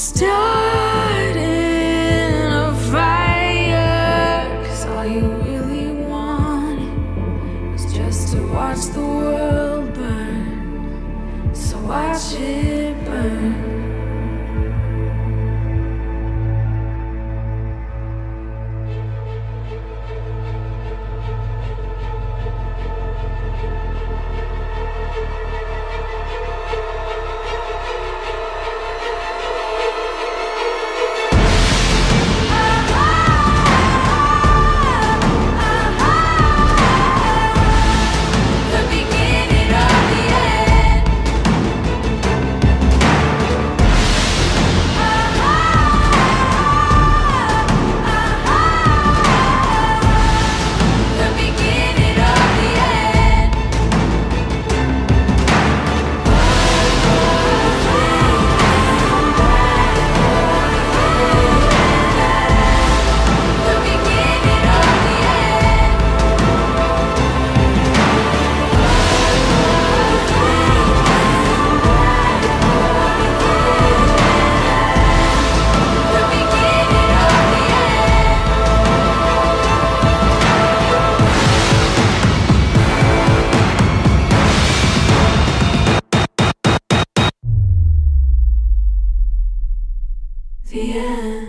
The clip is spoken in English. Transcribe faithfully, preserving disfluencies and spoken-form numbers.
starting a fire, 'cause all you really wanted was just to watch the world burn. So watch it burn. The end.